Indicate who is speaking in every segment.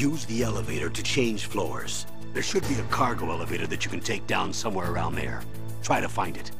Speaker 1: Use the elevator to change floors. There should be a cargo elevator that you can take down somewhere around there. Try to find it.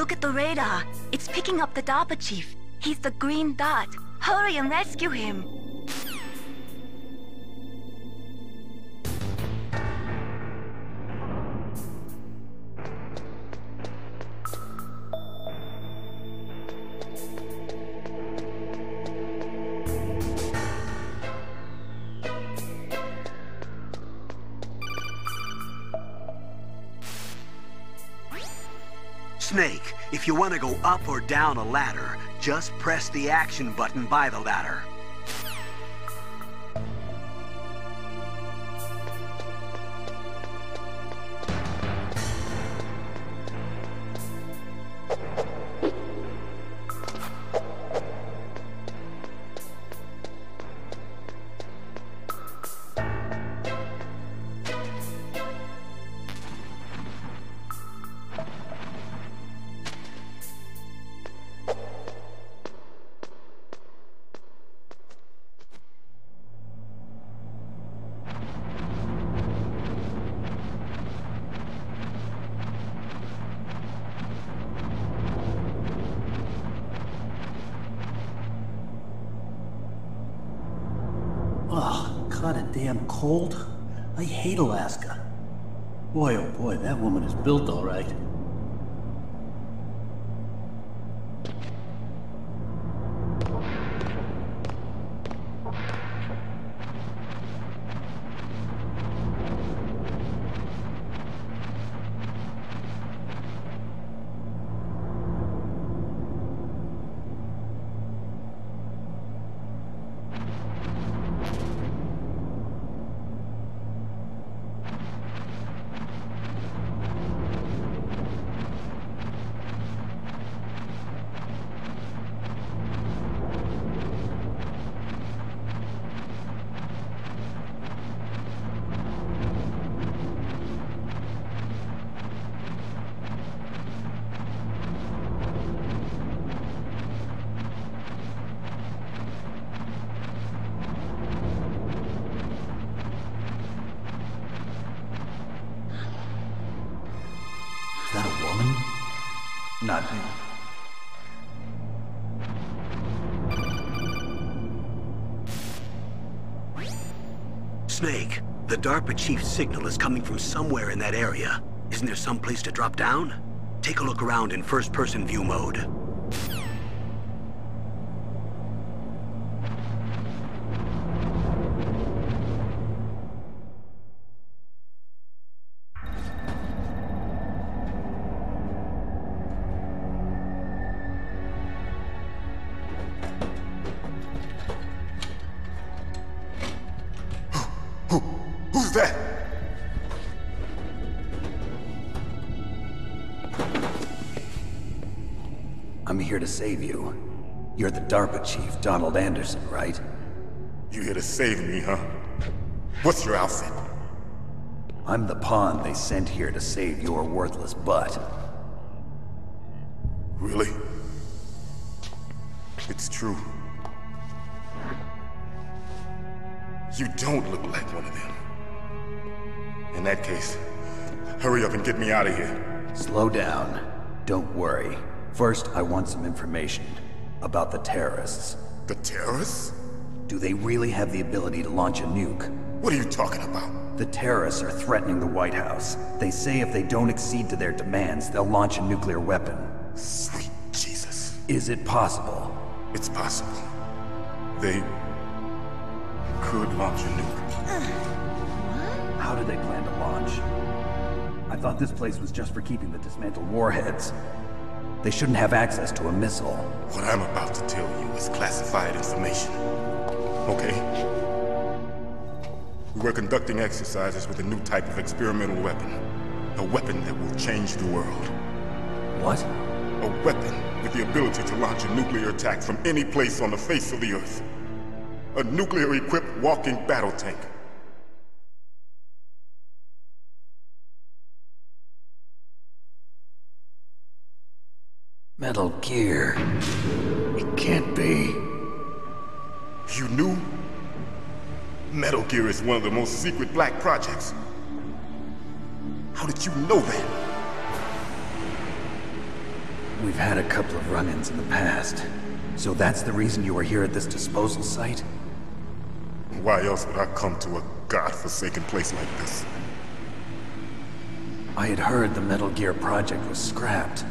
Speaker 2: Look at the radar. It's picking up the Darpa chief. He's the green dot. Hurry and rescue him.
Speaker 1: Snake, if you want to go up or down a ladder, just press the action button by the ladder.
Speaker 3: Kinda damn cold. I hate Alaska. Boy, oh boy, that woman is built all right. Is that a woman? Not me.
Speaker 1: Snake, the Darpa chief's signal is coming from somewhere in that area. Isn't there some place to drop down? Take a look around in first-person view mode.
Speaker 4: Who's that?
Speaker 3: I'm here to save you. You're the Darpa chief, Donald Anderson, right?
Speaker 4: You here to save me, huh? What's your outfit?
Speaker 3: I'm the pawn they sent here to save your worthless butt.
Speaker 4: Really? It's true. You don't look like one of them. In that case, hurry up and get me out of here.
Speaker 3: Slow down. Don't worry. First, I want some information about the terrorists.
Speaker 4: The terrorists?
Speaker 3: Do they really have the ability to launch a nuke?
Speaker 4: What are you talking about?
Speaker 3: The terrorists are threatening the White House. They say if they don't accede to their demands, they'll launch a nuclear weapon.
Speaker 4: Sweet Jesus.
Speaker 3: Is it possible?
Speaker 4: It's possible. They could launch a nuke.
Speaker 3: How do they plan to launch? I thought this place was just for keeping the dismantled warheads. They shouldn't have access to a missile.
Speaker 4: What I'm about to tell you is classified information. Okay? We were conducting exercises with a new type of experimental weapon. A weapon that will change the world.
Speaker 3: What?
Speaker 4: A weapon with the ability to launch a nuclear attack from any place on the face of the Earth. A nuclear-equipped walking battle tank.
Speaker 3: Metal Gear. It can't be.
Speaker 4: You knew? Metal Gear is one of the most secret black projects. How did you know that?
Speaker 3: We've had a couple of run-ins in the past. So that's the reason you were here at this disposal site?
Speaker 4: Why else would I come to a godforsaken place like this?
Speaker 3: I had heard the Metal Gear project was scrapped.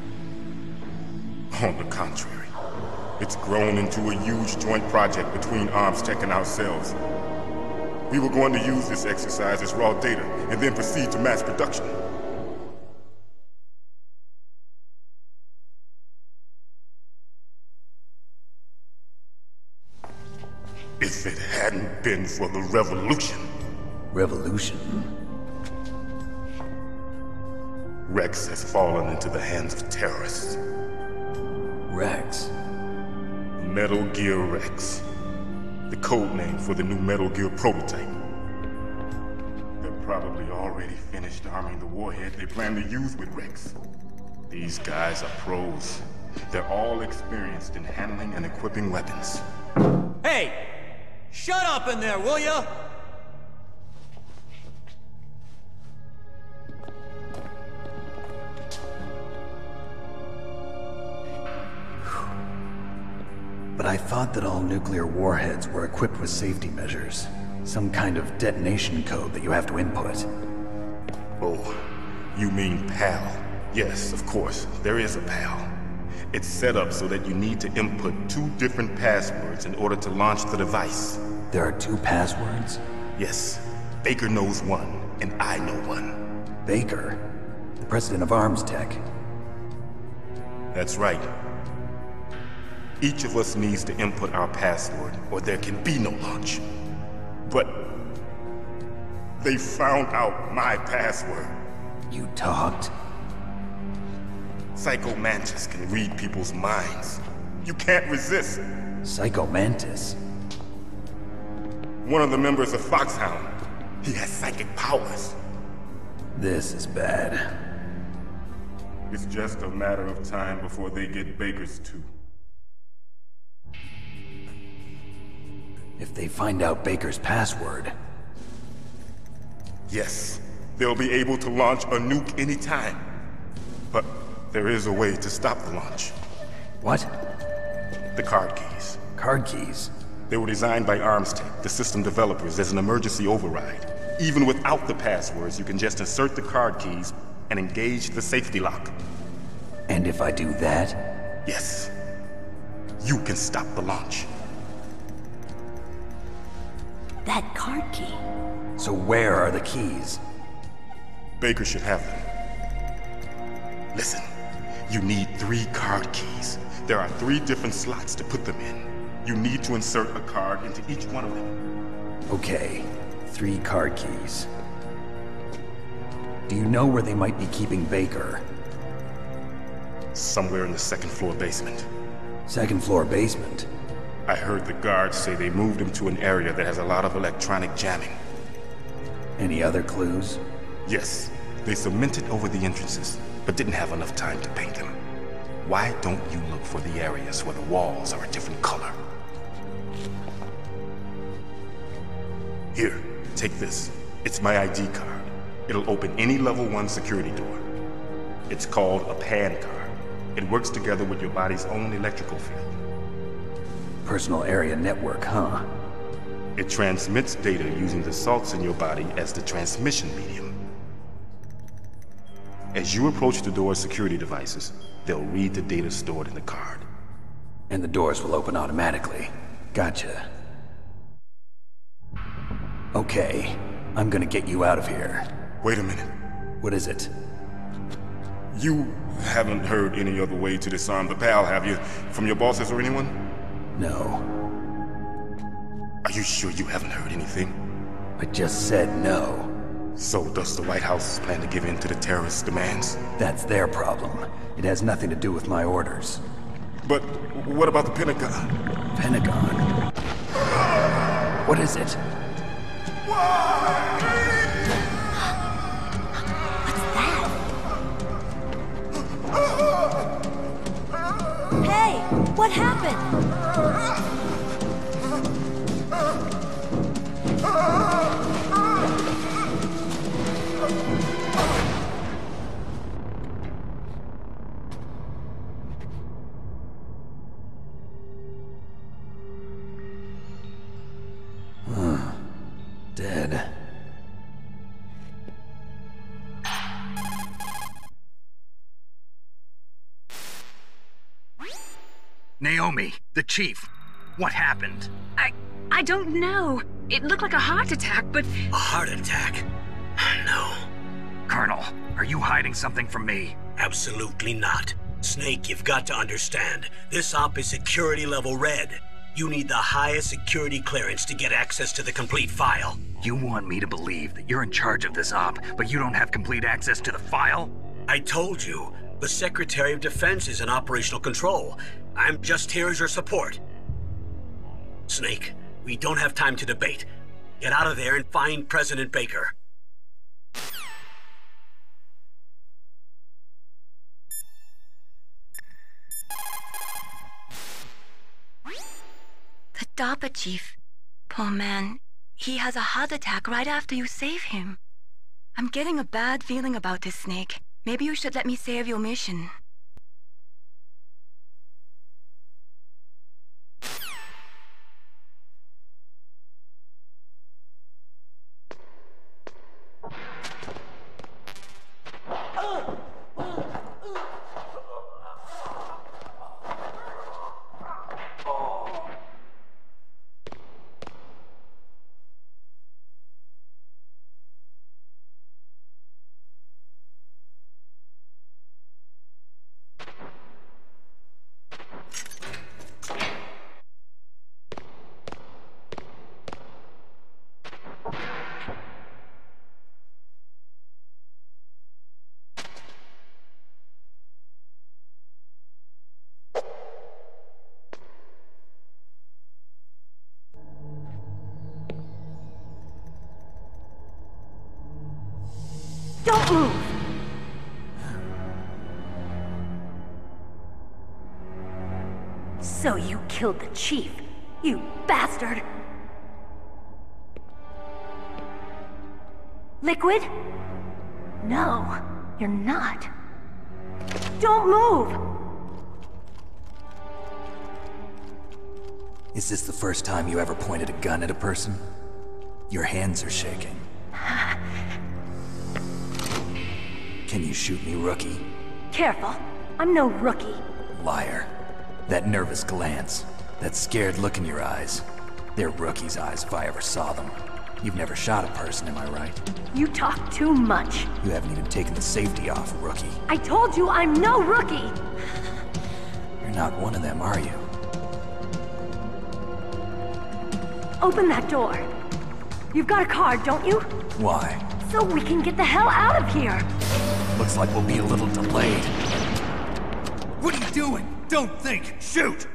Speaker 4: On the contrary, it's grown into a huge joint project between ArmsTech and ourselves. We were going to use this exercise as raw data and then proceed to mass production. If it hadn't been for the revolution.
Speaker 3: Revolution?
Speaker 4: Rex has fallen into the hands of terrorists.
Speaker 3: Rex?
Speaker 4: Metal Gear Rex. The code name for the new Metal Gear prototype. They're probably already finished arming the warhead they plan to use with Rex. These guys are pros. They're all experienced in handling and equipping weapons.
Speaker 5: Hey! Shut up in there, will ya?
Speaker 3: But I thought that all nuclear warheads were equipped with safety measures. Some kind of detonation code that you have to input.
Speaker 4: Oh, you mean PAL? Yes, of course, there is a PAL. It's set up so that you need to input 2 different passwords in order to launch the device.
Speaker 3: There are 2 passwords?
Speaker 4: Yes, Baker knows one, and I know one.
Speaker 3: Baker? The president of ArmsTech?
Speaker 4: That's right. Each of us needs to input our password, or there can be no launch. But they found out my password.
Speaker 3: You talked?
Speaker 4: Psycho Mantis can read people's minds. You can't resist.
Speaker 3: Psycho Mantis?
Speaker 4: One of the members of Foxhound. He has psychic powers.
Speaker 3: This is bad.
Speaker 4: It's just a matter of time before they get Baker's too.
Speaker 3: If they find out Baker's password...
Speaker 4: Yes, they'll be able to launch a nuke anytime. But there is a way to stop the launch.
Speaker 3: What?
Speaker 4: The card keys.
Speaker 3: Card keys?
Speaker 4: They were designed by ArmsTech, the system developers, as an emergency override. Even without the passwords, you can just insert the card keys and engage the safety lock.
Speaker 3: And if I do that?
Speaker 4: Yes. You can stop the launch.
Speaker 2: That card key.
Speaker 3: So where are the keys?
Speaker 4: Baker should have them. Listen, you need 3 card keys. There are 3 different slots to put them in. You need to insert a card into each one of them.
Speaker 3: Okay, 3 card keys. Do you know where they might be keeping Baker?
Speaker 4: Somewhere in the 2nd floor basement.
Speaker 3: 2nd floor basement?
Speaker 4: I heard the guards say they moved him to an area that has a lot of electronic jamming.
Speaker 3: Any other clues?
Speaker 4: Yes, they cemented over the entrances, but didn't have enough time to paint them. Why don't you look for the areas where the walls are a different color? Here, take this. It's my ID card. It'll open any level 1 security door. It's called a PAN card. It works together with your body's own electrical field.
Speaker 3: Personal area network, huh?
Speaker 4: It transmits data using the salts in your body as the transmission medium. As you approach the door's security devices, they'll read the data stored in the card.
Speaker 3: And the doors will open automatically. Gotcha. Okay, I'm gonna get you out of here.
Speaker 4: Wait a minute.
Speaker 3: What is it?
Speaker 4: You haven't heard any other way to disarm the PAL, have you? From your bosses or anyone?
Speaker 3: No.
Speaker 4: Are you sure you haven't heard anything?
Speaker 3: I just said no.
Speaker 4: So does the White House plan to give in to the terrorists' demands?
Speaker 3: That's their problem. It has nothing to do with my orders.
Speaker 4: But what about the Pentagon?
Speaker 3: Pentagon? What is it?
Speaker 2: Hey, what happened?
Speaker 3: Naomi, the chief. What happened?
Speaker 6: I don't know. It looked like a heart attack, but...
Speaker 1: A heart attack? No.
Speaker 3: Colonel, are you hiding something from me?
Speaker 1: Absolutely not. Snake, you've got to understand. This op is security level red. You need the highest security clearance to get access to the complete file.
Speaker 3: You want me to believe that you're in charge of this op, but you don't have complete access to the file?
Speaker 1: I told you, the Secretary of Defense is in operational control. I'm just here as your support. Snake, we don't have time to debate. Get out of there and find President Baker.
Speaker 2: The Darpa chief. Poor man. He has a heart attack right after you save him. I'm getting a bad feeling about this, Snake. Maybe you should let me save your mission.
Speaker 7: Don't move! So you killed the chief, you bastard! Liquid? No, you're not. Don't move!
Speaker 3: Is this the first time you ever pointed a gun at a person? Your hands are shaking. Can you shoot me, rookie?
Speaker 7: Careful, I'm no rookie.
Speaker 3: Liar. That nervous glance, that scared look in your eyes. They're rookie's eyes if I ever saw them. You've never shot a person, am I right?
Speaker 7: You talk too much.
Speaker 3: You haven't even taken the safety off, rookie.
Speaker 7: I told you I'm no rookie!
Speaker 3: You're not one of them, are you?
Speaker 7: Open that door. You've got a card, don't you?
Speaker 3: Why?
Speaker 7: So we can get the hell out of here!
Speaker 3: Looks like we'll be a little delayed. What are you doing? Don't think! Shoot!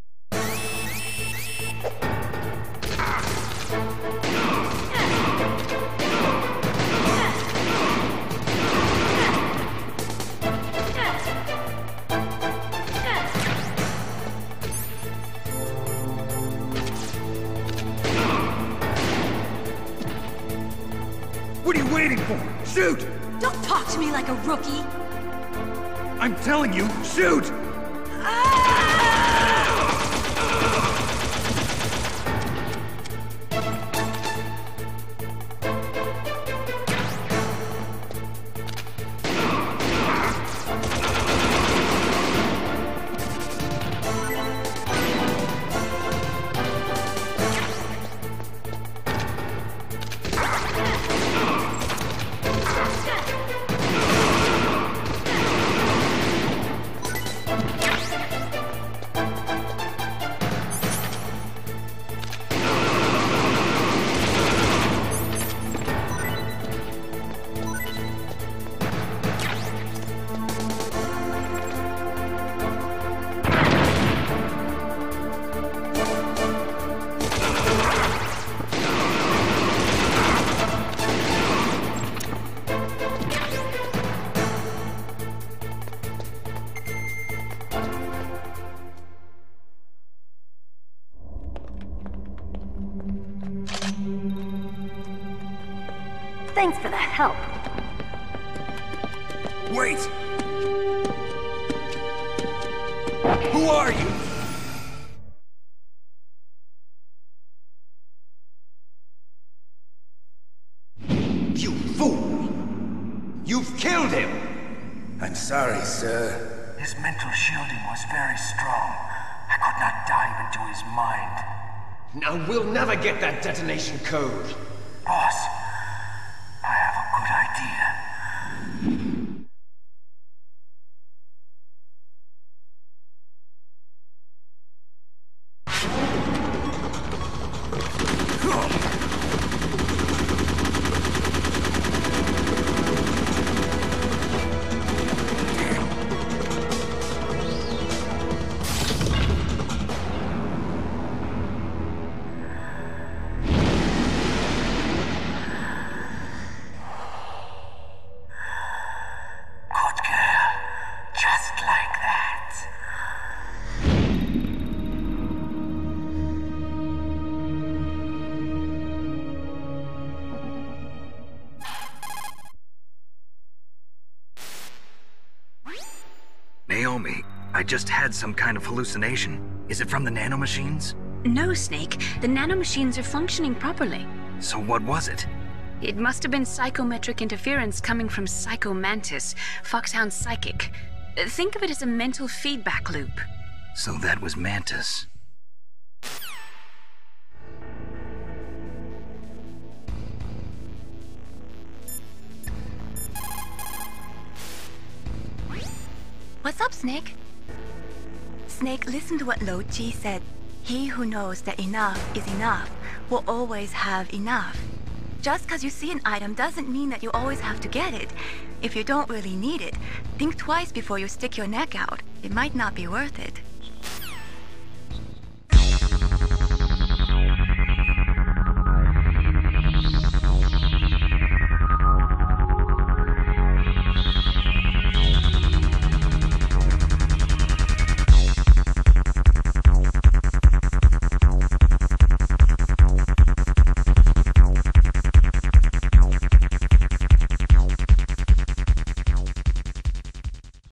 Speaker 3: What are you waiting for? Shoot!
Speaker 6: Don't talk to me like a rookie!
Speaker 3: I'm telling you, shoot!
Speaker 7: Thanks for the help.
Speaker 3: Wait! Who are you?
Speaker 8: You fool! You've killed him! I'm sorry, sir.
Speaker 3: His mental shielding was very strong. I
Speaker 8: could not dive into his mind. Now we'll never get that detonation code. Boss, I have a good idea.
Speaker 3: Naomi, I just had some kind of hallucination. Is it from the nanomachines?
Speaker 6: No, Snake. The nanomachines are functioning properly.
Speaker 3: So what was it?
Speaker 6: It must have been psychometric interference coming from Psycho Mantis, Foxhound's psychic. Think of it as a mental feedback loop.
Speaker 3: So that was Mantis.
Speaker 2: What's up, Snake? Snake, listen to what Lo Chi said. He who knows that enough is enough will always have enough. Just because you see an item doesn't mean that you always have to get it. If you don't really need it, think twice before you stick your neck out. It might not be worth it.